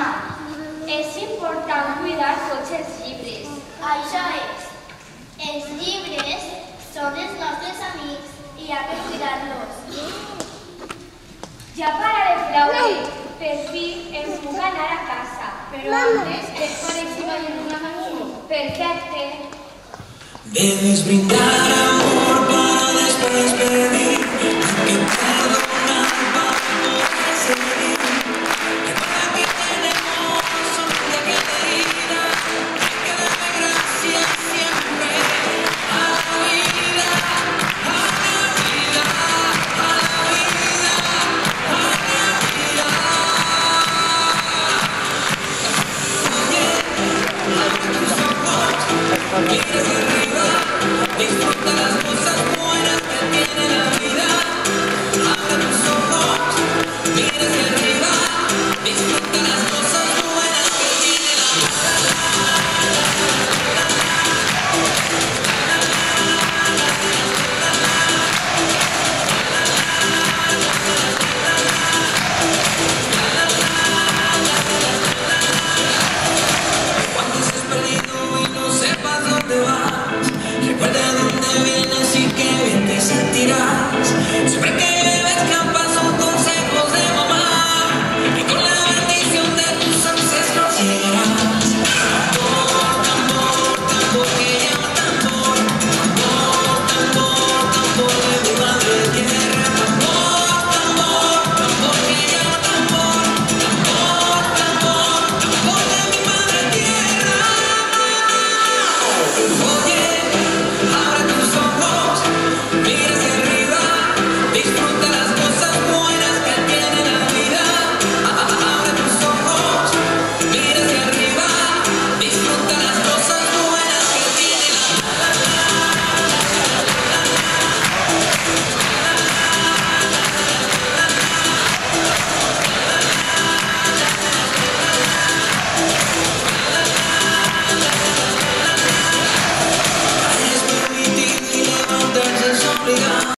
és important cuidar tots els llibres. Això és. Els llibres són els nostres amics i ha de cuidar-los. Ja para de fraure, per fi ens puc anar a casa. Però antes, què et pareix si veiem una cançó? Perfecte. Debes brindar amor para después pedir que perdonar para poder seguir. Que para que tenemos un día que vida, hay que darle gracias siempre a la vida, a la vida, a la vida, a la vida. Oye, abre tus ojos, mira hacia arriba. Disfruta las cosas buenas que tiene la vida. Abre tus ojos, mira hacia arriba. Disfruta las cosas